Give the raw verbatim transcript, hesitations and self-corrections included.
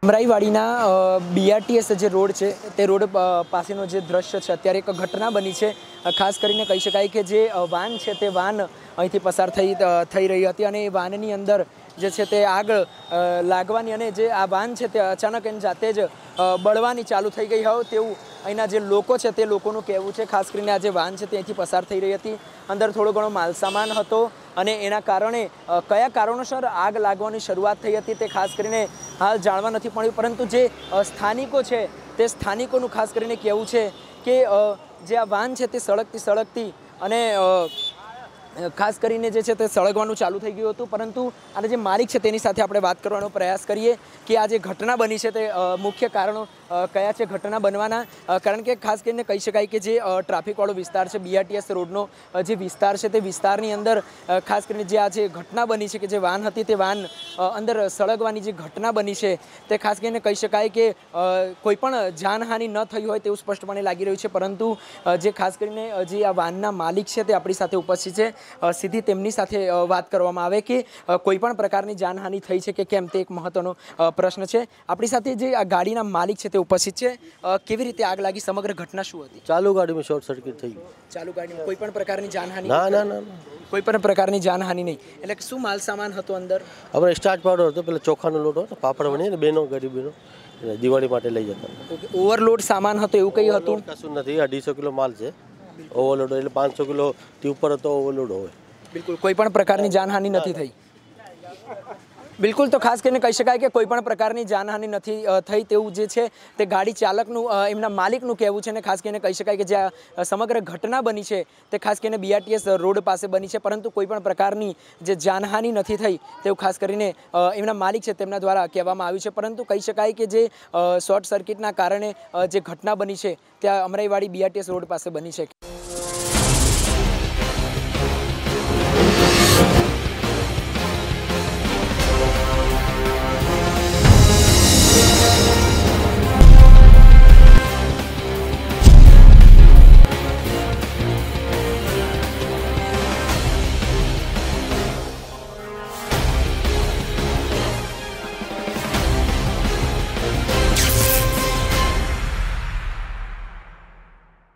અમરાઈવાડીના BRTS જે road છે તે રોડ પાસેનો જે દ્રશ્ય છે અત્યારે એક ઘટના બની છે। ખાસ કરીને કહી શકાય કે જે વાન છે તે વાન અહીંથી પસાર થઈ થઈ રહી હતી અને એ વાનની અંદર જે છે તે આગ લાગવાની અને જે આ વાન છે તે અચાનક એની જાતે જ બળવાની ચાલુ થઈ ગઈ હોય તેવું અહીંના જે લોકો છે તે લોકોનું કહેવું છે। ખાસ કરીને આ જે વાન છે તે અહીંથી પસાર થઈ રહી હતી, અંદર થોડો ઘણો માલસામાન હતો અને એના કારણે કયા કારણોસર આગ લાગવાની શરૂઆત થઈ હતી તે ખાસ કરીને હાલ જાણવા નથી મળ્યું। પરંતુ જે સ્થાનિકો છે તે સ્થાનિકોનું ખાસ કરીને કહેવું છે કે જે આ વાન છે તે સળગતી સળગતી અને ખાસ કરીને જે છે તે સળગવાનું ચાલુ થઈ ગયું હતું। પરંતુ આના જે માલિક છે તેની સાથે આપણે વાત કરવાનો પ્રયાસ કરીએ કે આ જે ઘટના બની છે તે મુખ્ય કારણો કયા છે ઘટના બનવાના। કારણ કે ખાસ કરીને કહી શકાય કે જે ટ્રાફિકવાળો વિસ્તાર છે બીઆરટીએસ રોડનો જે વિસ્તાર છે તે વિસ્તારની અંદર ખાસ કરીને જે આ જે ઘટના બની છે કે જે વાન હતી તે વાન અંદર સળગવાની જે ઘટના બની છે તે ખાસ કરીને કહી શકાય કે કોઈ પણ જાનહાનિ ન થઈ હોય તેવું સ્પષ્ટપણે લાગી રહ્યું છે। પરંતુ જે ખાસ કરીને જે આ વાનના માલિક છે તે આપણી સાથે ઉપસ્થિત છે, સીધી તેમની સાથે વાત કરવામાં આવે કે કોઈ પણ પ્રકારની જાનહાનિ થઈ છે કે કેમ તે એક મહત્વનો પ્રશ્ન છે। આપણી સાથે જે આ ગાડીના માલિક છે તે ઉપસ્થિત છે। કેવી રીતે આગ લાગી, સમગ્ર ઘટના શું હતી? ચાલુ ગાડીમાં શોર્ટ સર્કિટ થઈ ગયું। ચાલુ ગાડીમાં કોઈ પણ પ્રકારની જાનહાનિ? ના ના ના કોઈ પણ પ્રકારની જાનહાનિ નહીં। એટલે શું માલ સામાન હતો અંદર? આપણે સ્ટાર્ચ પાવડર હતો, પેલા ચોખાનો લોટ હતો, પાપડ બની ને બેનો ગરીબીનો દિવાળી માટે લઈ જતા। ઓવરલોડ સામાન હતો એવું કંઈ હતું? કશું નથી, અઢીસો કિલો માલ છે ઓવરલોડ, એટલે પાંચસો કિલો થી ઉપર હતો ઓવરલોડ હોય। બિલકુલ કોઈ પણ પ્રકારની જાનહાનિ નથી થઈ। બિલકુલ, તો ખાસ કરીને કહી શકાય કે કોઈ પણ પ્રકારની જાનહાનિ નથી થઈ તેવું જે છે તે ગાડી ચાલકનું એમના માલિકનું કહેવું છે। અને ખાસ કરીને કહી શકાય કે જે આ સમગ્ર ઘટના બની છે તે ખાસ કરીને બીઆરટીએસ રોડ પાસે બની છે, પરંતુ કોઈ પણ પ્રકારની જે જાનહાનિ નથી થઈ તેવું ખાસ કરીને એમના માલિક છે તેમના દ્વારા કહેવામાં આવ્યું છે। પરંતુ કહી શકાય કે જે શોર્ટ સર્કિટના કારણે જે ઘટના બની છે ત્યાં અમરાઈવાડી બીઆરટીએસ રોડ પાસે બની છે।